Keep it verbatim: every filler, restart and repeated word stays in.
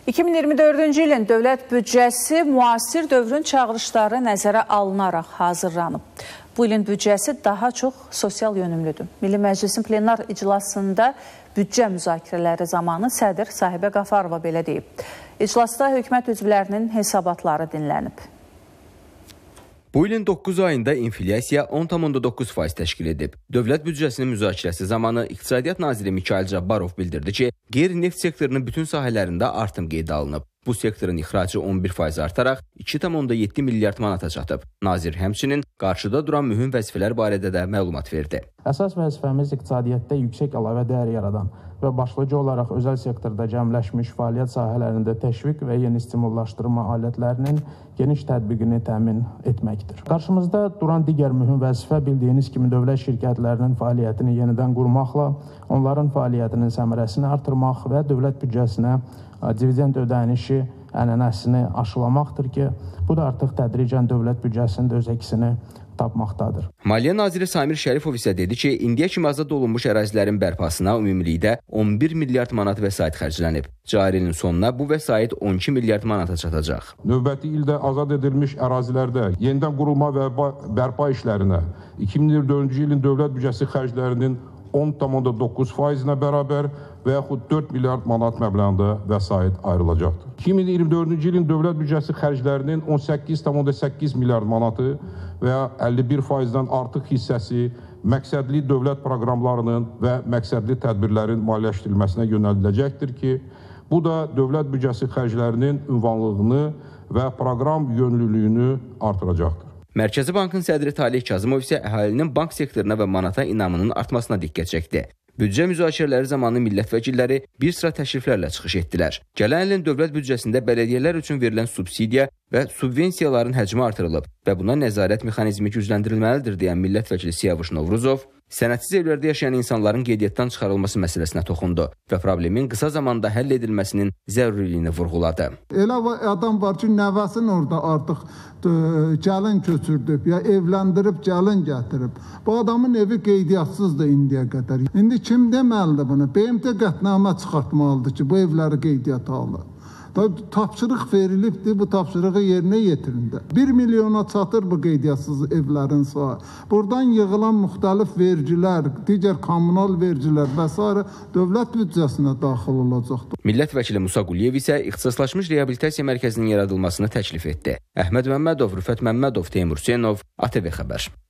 iki min iyirmi dördüncü ilin dövlət büdcəsi müasir dövrün çağırışları nəzərə alınaraq hazırlanıb. Bu ilin büdcəsi daha çox sosial yönümlüdür. Milli Məclisin plenar iclasında büdcə müzakirələri zamanı sədr Sahibə Qafarova belə deyib. İclasda hökumət üzvlərinin hesabatları dinlənib. Bu ilin doqquz ayında inflyasiya on tam onda doqquz faiz təşkil edib. Dövlət büdcəsinin müzakirəsi zamanı İqtisadiyyat naziri Mikayıl Cabbarov bildirdi ki, qeyri-neft sektorunun bütün sahələrində artım qeydə alınıb. Bu sektorun ixracı on bir faiz artaraq iki tam onda yeddi milyard manata çatıb. Nazir həmçinin qarşıda duran mühüm vəzifələr barədə də məlumat verdi. Əsas vəzifəmiz iqtisadiyyatda yüksək əlavə dəyər yaradan və başlıca olaraq özəl sektorda cəmləşmiş fəaliyyət sahələrində təşviq və yeni stimullaşdırma alətlərinin geniş tətbiqini təmin etməkdir. Qarşımızda duran digər mühüm vəzifə bildiyiniz kimi dövlət şirkətlərinin fəaliyyətini yenidən qurmaqla onların fəaliyyətinin səmərəsini artırmaq və dövlət büdcəsinə dividend ödənişi ənənəsini aşılamaqdır ki, bu da artıq tədricən dövlət büdcəsində öz əksini tapmaqdadır. Maliyyə naziri Samir Şərifov isə dedi ki, indiyə kimi azad olunmuş ərazilərin bərpasına ümumilikdə on bir milyard manat vəsait xərclənib. Cari ilin sonuna bu vəsait on iki milyard manata çatacaq. Növbəti ildə azad edilmiş ərazilərdə yenidən qurulma və bərpa işlərinə iki min iyirmi dördüncü ilin dövlət büdcəsi xərclərinin on tam onda doqquz faizinə bərabər və yaxud dörd milyard manat məbləğində vəsait ayrılacaqdır. iki min iyirmi dördüncü ilin dövlət büdcəsi xərclərinin on səkkiz tam onda səkkiz milyard manatı və ya əlli bir faizdən artıq hissəsi məqsədli dövlət proqramlarının və məqsədli tədbirlərin maliyyələşdirilməsinə yönəldiləcəkdir ki, bu da dövlət büdcəsi xərclərinin ünvanlığını və proqram yönlülüyünü artıracaqdır. Mərkəzi Bankın sədri Talih Kazımov isə əhalinin bank sektoruna və manata inamının artmasına diqqət çəkdi. Büdcə müzakirələri zamanı millət vəkilləri bir sıra təkliflərlə çıxış etdilər. Gələn ilin dövlət büdcəsində bələdiyyələr üçün verilən subsidiya və subvensiyaların həcmi artırılıb və buna nəzarət mexanizmi gücləndirilməlidir deyən millət vəkili Siyavuş Novruzov, sənədsiz evlərdə yaşayan insanların qeydiyyatdan çıxarılması məsələsinə toxundu və problemin qısa zamanda həll edilməsinin zəruriliyini vurğuladı. Elə adam var ki, nəvəsini orada artıq gəlin köçürdüb, ya evləndirib, gəlin gətirib. Bu adamın evi qeydiyatsızdır indiyə qədər. İndi kim deməlidir bunu? B M T qətnamə çıxartmalıdır ki, bu evləri qeydiyyata alır. Tapşırıq verilibdir, bu tapşırığı yerinə yetirində. bir milyona çatır bu qeydiyatsız evlərin sayı. Buradan yığılan müxtəlif vergilər, digər kommunal vergilər və s. dövlət büdcəsinə daxil olacaqdır. Millət vəkili Musa Quliyev isə ixtisaslaşmış reabilitasiya mərkəzinin yaradılmasını təklif etdi. Əhməd Məmmədov, Rüfət Məmmədov, Teymur Hüseynov, A T V Xəbər.